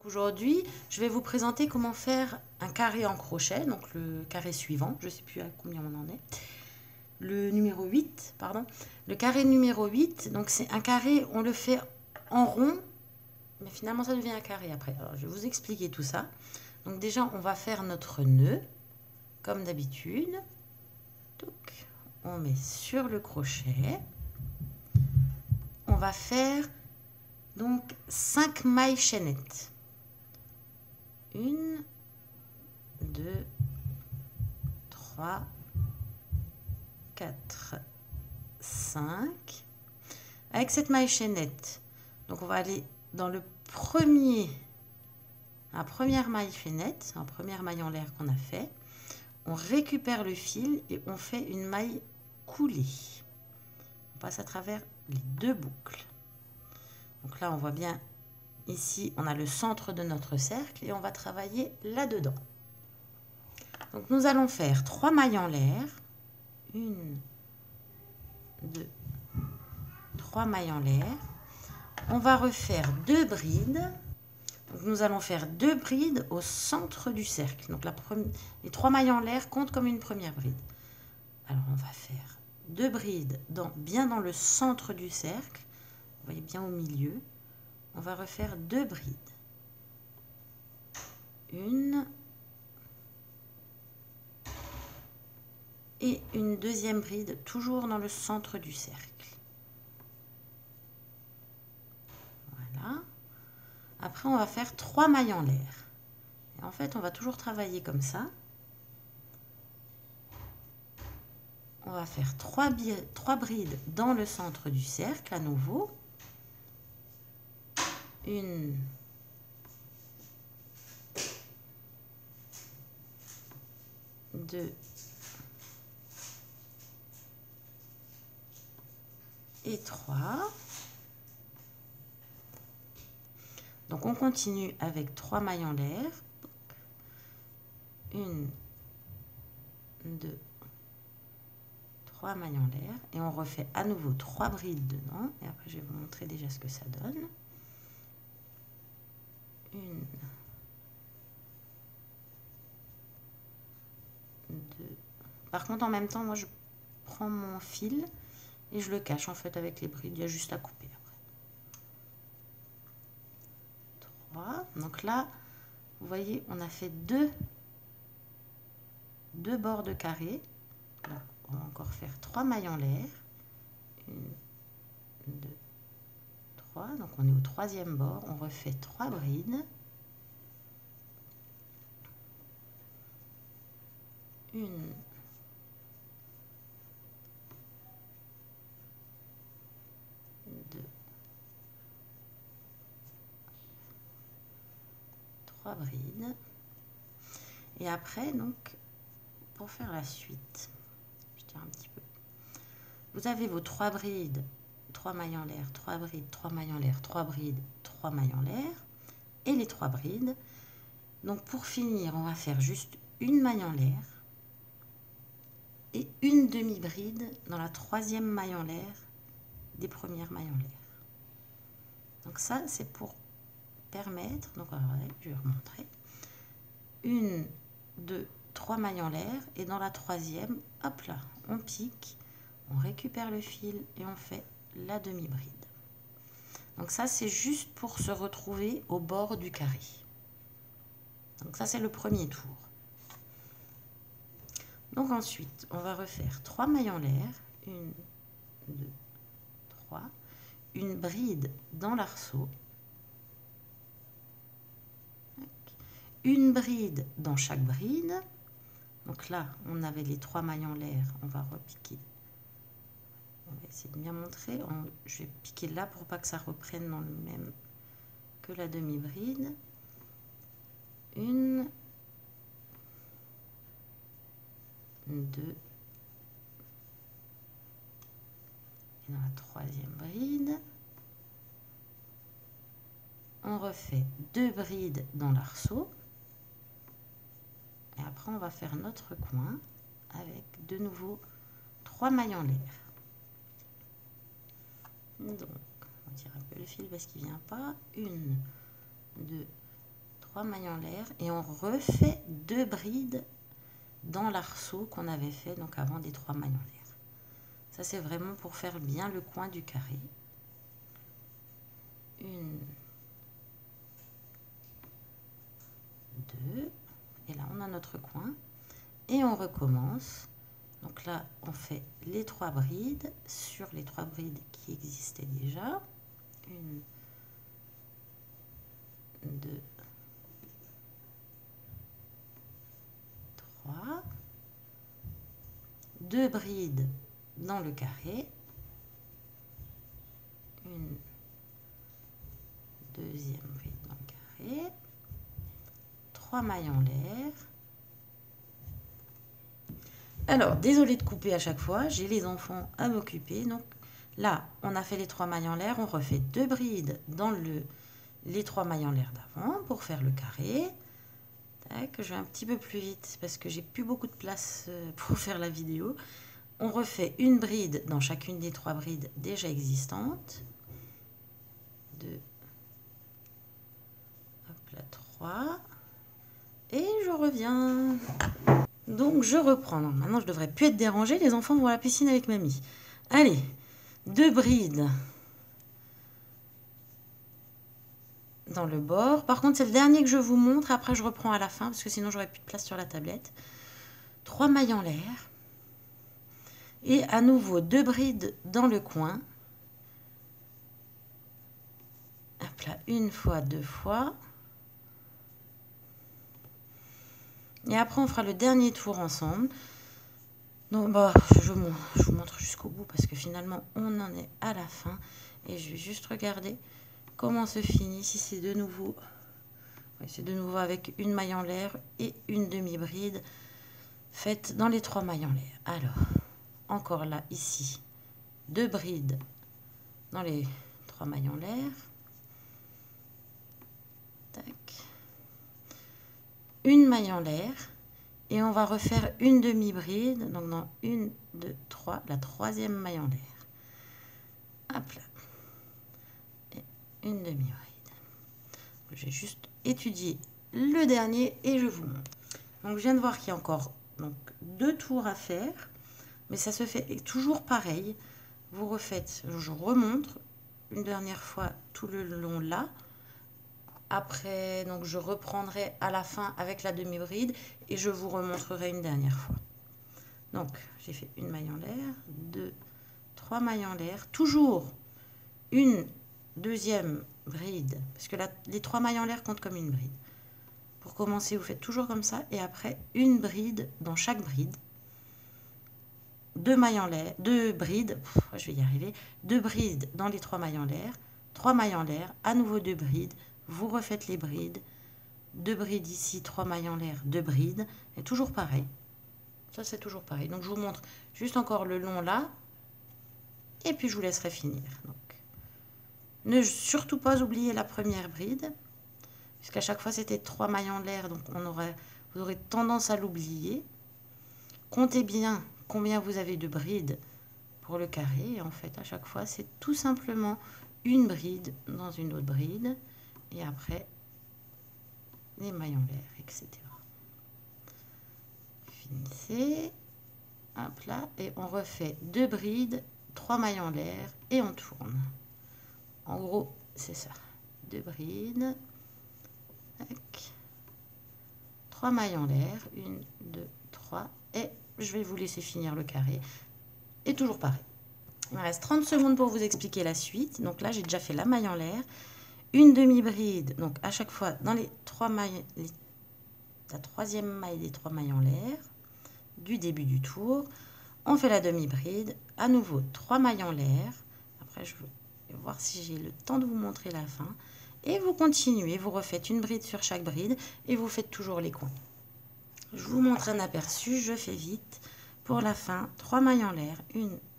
Aujourd'hui, je vais vous présenter comment faire un carré en crochet, donc le carré suivant, je ne sais plus à combien on en est, le numéro 8, pardon. Le carré numéro 8, donc c'est un carré, on le fait en rond, mais finalement ça devient un carré après. Alors, je vais vous expliquer tout ça. Donc déjà, on va faire notre nœud, comme d'habitude. On met sur le crochet. On va faire donc 5 mailles chaînettes. 1, 2, 3, 4, 5. Avec cette maille chaînette, donc on va aller dans la première maille chaînette, la première maille en l'air qu'on a fait. On récupère le fil et on fait une maille coulée. On passe à travers les deux boucles. Donc là, on voit bien, ici, on a le centre de notre cercle et on va travailler là-dedans. Donc nous allons faire 3 mailles en l'air. 1, 2, 3 mailles en l'air. On va refaire 2 brides. Donc nous allons faire 2 brides au centre du cercle. Donc les 3 mailles en l'air comptent comme une première bride. Alors on va faire 2 brides bien dans le centre du cercle. Vous voyez bien au milieu. On va refaire 2 brides. 1 et une deuxième bride toujours dans le centre du cercle. Voilà. Après, on va faire 3 mailles en l'air. Et en fait, on va toujours travailler comme ça. On va faire 3 brides dans le centre du cercle à nouveau. 1, 2 et 3. Donc on continue avec 3 mailles en l'air. 1, 2, 3 mailles en l'air. Et on refait à nouveau 3 brides dedans. Et après, je vais vous montrer déjà ce que ça donne. 1, 2. Par contre, en même temps, moi, je prends mon fil et je le cache en fait avec les brides. Il y a juste à couper après. 3. Donc là, vous voyez, on a fait deux bords de carré. Donc, on va encore faire 3 mailles en l'air. 1, 2, 3. Donc on est au troisième bord. On refait 3 brides. 1, 2, 3 brides. Et après, donc, pour faire la suite, je tire un petit peu. Vous avez vos 3 brides, 3 mailles en l'air, 3 brides, 3 mailles en l'air, 3 brides, 3 mailles en l'air, et les 3 brides. Donc pour finir, on va faire juste une maille en l'air et une demi-bride dans la troisième maille en l'air des premières mailles en l'air. Donc ça, c'est pour permettre, donc alors, je vais remontrer, 1, 2, 3 mailles en l'air, et dans la troisième, hop là, on pique, on récupère le fil et on fait la demi-bride. Donc ça, c'est juste pour se retrouver au bord du carré. Donc ça, c'est le premier tour. Donc ensuite, on va refaire 3 mailles en l'air, 1, 2, 3, une bride dans l'arceau, une bride dans chaque bride. Donc là, on avait les 3 mailles en l'air, on va repiquer. On va essayer de bien montrer. Je vais piquer là pour pas que ça reprenne dans le même que la demi-bride. 1, 2, et dans la troisième bride, on refait 2 brides dans l'arceau. Et après, on va faire notre coin avec de nouveau 3 mailles en l'air. Donc, on tire un peu le fil parce qu'il ne vient pas. 1, 2, 3 mailles en l'air et on refait 2 brides dans l'arceau qu'on avait fait donc avant des 3 mailles en l'air. Ça c'est vraiment pour faire bien le coin du carré. 1, 2, et là on a notre coin et on recommence. Donc là on fait les 3 brides sur les 3 brides qui existaient déjà. 1, 2, 3, 2 brides dans le carré, une deuxième bride dans le carré, 3 mailles en l'air. Alors, désolé de couper à chaque fois, j'ai les enfants à m'occuper. Donc là, on a fait les 3 mailles en l'air, on refait 2 brides dans les 3 mailles en l'air d'avant pour faire le carré. Tac, je vais un petit peu plus vite parce que j'ai plus beaucoup de place pour faire la vidéo. On refait une bride dans chacune des 3 brides déjà existantes. 2, hop là, 3. Et je reviens. Donc je reprends. Donc, maintenant je devrais plus être dérangée. Les enfants vont à la piscine avec mamie. Allez, 2 brides dans le bord. Par contre, c'est le dernier que je vous montre. Après, je reprends à la fin parce que sinon j'aurai plus de place sur la tablette. 3 mailles en l'air. Et à nouveau 2 brides dans le coin. Hop là, une fois, 2 fois. Et après, on fera le dernier tour ensemble. Donc, bah, je vous montre jusqu'au bout parce que finalement, on en est à la fin. Et je vais juste regarder comment se finit. Si c'est de nouveau, ouais, c'est de nouveau avec une maille en l'air et une demi-bride faite dans les 3 mailles en l'air. Alors, encore là, ici, 2 brides dans les 3 mailles en l'air. Tac. Une maille en l'air. Et on va refaire une demi-bride. Donc, dans 1, 2, 3, la 3e maille en l'air. Hop là. Et une demi-bride. J'ai juste étudié le dernier et je vous montre. Donc, je viens de voir qu'il y a encore donc, 2 tours à faire. Mais ça se fait toujours pareil. Vous refaites, je remontre une dernière fois tout le long là. Après, donc je reprendrai à la fin avec la demi-bride et je vous remontrerai une dernière fois. Donc, j'ai fait une maille en l'air, 2, 3 mailles en l'air, toujours une deuxième bride, parce que les 3 mailles en l'air comptent comme une bride. Pour commencer, vous faites toujours comme ça et après une bride dans chaque bride. 2 mailles en l'air, 2 brides, je vais y arriver, 2 brides dans les 3 mailles en l'air, 3 mailles en l'air, à nouveau 2 brides, vous refaites les brides, 2 brides ici, 3 mailles en l'air, 2 brides, et toujours pareil. Ça c'est toujours pareil. Donc je vous montre juste encore le long là, et puis je vous laisserai finir. Donc, ne surtout pas oublier la première bride, puisqu'à chaque fois c'était 3 mailles en l'air, donc vous aurez tendance à l'oublier. Comptez bien combien vous avez de brides pour le carré, et en fait à chaque fois c'est tout simplement une bride dans une autre bride, et après les mailles en l'air, etc. Finissez, hop là, et on refait 2 brides, 3 mailles en l'air, et on tourne. En gros, c'est ça. 2 brides, tac, 3 mailles en l'air, 1, 2, 3, et je vais vous laisser finir le carré. Et toujours pareil. Il me reste 30 secondes pour vous expliquer la suite. Donc là, j'ai déjà fait la maille en l'air, une demi-bride, donc à chaque fois dans les 3 mailles, la 3e maille des 3 mailles en l'air du début du tour. On fait la demi-bride, à nouveau 3 mailles en l'air. Après, je vais voir si j'ai le temps de vous montrer la fin. Et vous continuez, vous refaites une bride sur chaque bride et vous faites toujours les coins. Je vous montre un aperçu, je fais vite. Pour la fin, 3 mailles en l'air, 1,